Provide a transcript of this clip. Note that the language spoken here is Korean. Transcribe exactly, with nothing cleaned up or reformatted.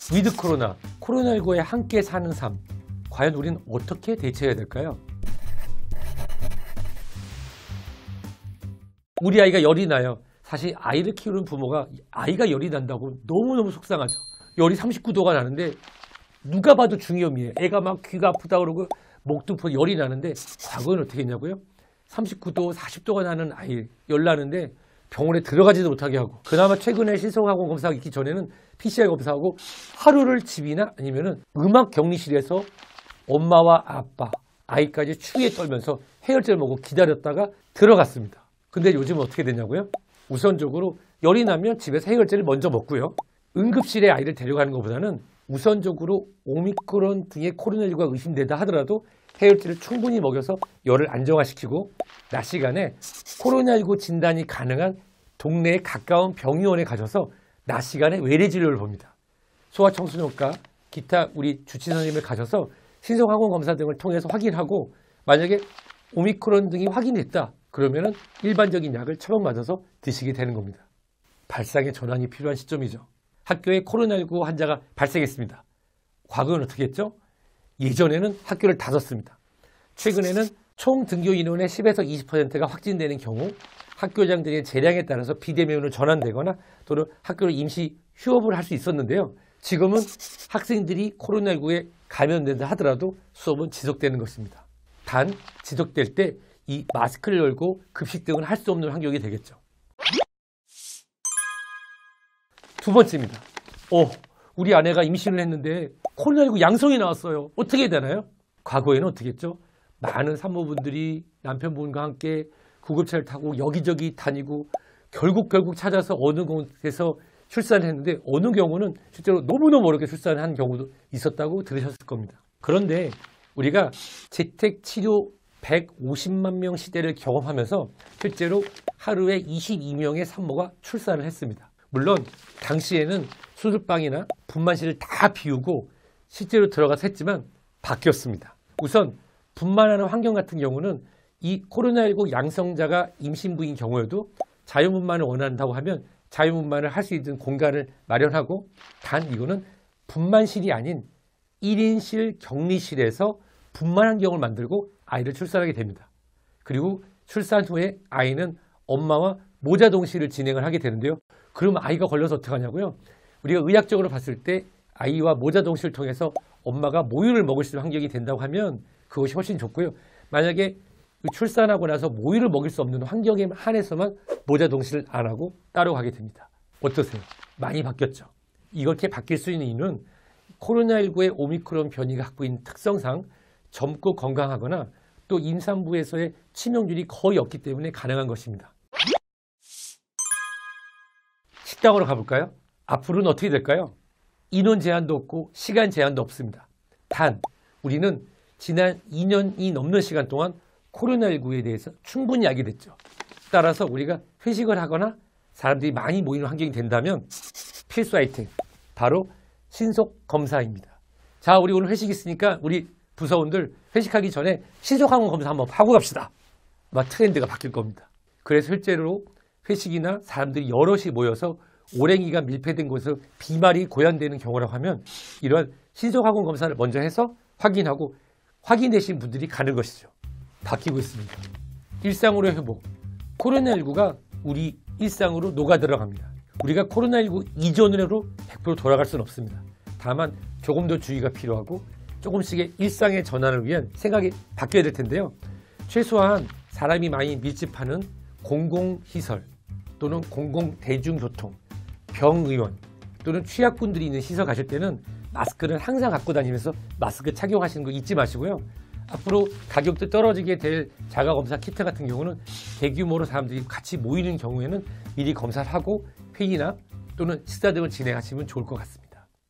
위드 코로나, 코로나십구에 함께 사는 삶, 과연 우리는 어떻게 대처해야 될까요? 우리 아이가 열이 나요. 사실 아이를 키우는 부모가 아이가 열이 난다고 너무너무 속상하죠. 열이 삼십구 도가 나는데 누가 봐도 중이염이에요. 애가 막 귀가 아프다 그러고 목도 부 열이 나는데 과거에는 어떻게 했냐고요? 삼십구 도, 사십 도가 나는 아이 열 나는데 병원에 들어가지도 못하게 하고, 그나마 최근에 신속항원 검사가 있기 전에는 피씨알 검사하고 하루를 집이나 아니면은 음악 격리실에서 엄마와 아빠, 아이까지 추위에 떨면서 해열제를 먹고 기다렸다가 들어갔습니다. 근데 요즘은 어떻게 되냐고요? 우선적으로 열이 나면 집에서 해열제를 먼저 먹고요. 응급실에 아이를 데려가는 것보다는 우선적으로 오미크론 등의 코로나십구가 의심되다 하더라도 해열제를 충분히 먹여서 열을 안정화시키고 낮 시간에 코로나십구 진단이 가능한 동네에 가까운 병의원에 가셔서 낮 시간에 외래진료를 봅니다. 소아청소년과 기타 우리 주치 선생님을 가셔서 신속항원 검사 등을 통해서 확인하고 만약에 오미크론 등이 확인됐다 그러면은 일반적인 약을 처방받아서 드시게 되는 겁니다. 발상의 전환이 필요한 시점이죠. 학교에 코로나십구 환자가 발생했습니다. 과거는 어떻게 했죠? 예전에는 학교를 닫았습니다. 최근에는 총 등교 인원의 십에서 이십 퍼센트가 확진되는 경우 학교장들의 재량에 따라서 비대면으로 전환되거나 또는 학교를 임시 휴업을 할 수 있었는데요. 지금은 학생들이 코로나십구에 감염된다 하더라도 수업은 지속되는 것입니다. 단 지속될 때 이 마스크를 열고 급식 등을 할 수 없는 환경이 되겠죠. 두 번째입니다. 어, 우리 아내가 임신을 했는데 코로나십구 양성이 나왔어요. 어떻게 해야 되나요? 과거에는 어떻게 했죠? 많은 산모분들이 남편분과 함께 구급차를 타고 여기저기 다니고 결국 결국 찾아서 어느 곳에서 출산을 했는데 어느 경우는 실제로 너무너무 어렵게 출산을 한 경우도 있었다고 들으셨을 겁니다. 그런데 우리가 재택치료 백오십만 명 시대를 경험하면서 실제로 하루에 이십이 명의 산모가 출산을 했습니다. 물론 당시에는 수술방이나 분만실을 다 비우고 실제로 들어가서 했지만 바뀌었습니다. 우선 분만하는 환경 같은 경우는 이 코로나십구 양성자가 임신부인 경우에도 자유분만을 원한다고 하면 자유분만을 할 수 있는 공간을 마련하고, 단 이거는 분만실이 아닌 일 인실 격리실에서 분만 환경을 만들고 아이를 출산하게 됩니다. 그리고 출산 후에 아이는 엄마와 모자 동시를 진행을 하게 되는데요. 그러면 아이가 걸려서 어떻게 하냐고요? 우리가 의학적으로 봤을 때 아이와 모자 동시를 통해서 엄마가 모유를 먹을 수 있는 환경이 된다고 하면 그것이 훨씬 좋고요. 만약에 출산하고 나서 모유를 먹일 수 없는 환경에 한해서만 모자 동시를 안 하고 따로 가게 됩니다. 어떠세요? 많이 바뀌었죠. 이렇게 바뀔 수 있는 이유는 코로나십구의 오미크론 변이가 갖고 있는 특성상 젊고 건강하거나 또 임산부에서의 치명률이 거의 없기 때문에 가능한 것입니다. 식당으로 가볼까요? 앞으로는 어떻게 될까요? 인원 제한도 없고 시간 제한도 없습니다. 단 우리는 지난 이 년이 넘는 시간 동안 코로나십구에 대해서 충분히 알게 됐죠. 따라서 우리가 회식을 하거나 사람들이 많이 모이는 환경이 된다면 필수 아이템 바로 신속 검사입니다. 자, 우리 오늘 회식 있으니까 우리 부서원들 회식하기 전에 신속항원 검사 한번 하고 갑시다. 아마 트렌드가 바뀔 겁니다. 그래서 실제로 회식이나 사람들이 여럿이 모여서 오랜 기간 밀폐된 곳에서 비말이 고연되는 경우라고 하면 이러한 신속항원 검사를 먼저 해서 확인하고 확인되신 분들이 가는 것이죠. 바뀌고 있습니다. 일상으로의 회복. 코로나십구가 우리 일상으로 녹아 들어갑니다. 우리가 코로나십구 이전으로 백 퍼센트 돌아갈 수는 없습니다. 다만 조금 더 주의가 필요하고 조금씩의 일상의 전환을 위한 생각이 바뀌어야 될 텐데요. 최소한 사람이 많이 밀집하는 공공시설 또는 공공대중교통, 병의원 또는 취약분들이 있는 시설 가실 때는 마스크를 항상 갖고 다니면서 마스크 착용하시는 거 잊지 마시고요. 앞으로 가격도 떨어지게 될 자가검사 키트 같은 경우는 대규모로 사람들이 같이 모이는 경우에는 미리 검사를 하고 회의나 또는 식사 등을 진행하시면 좋을 것 같습니다.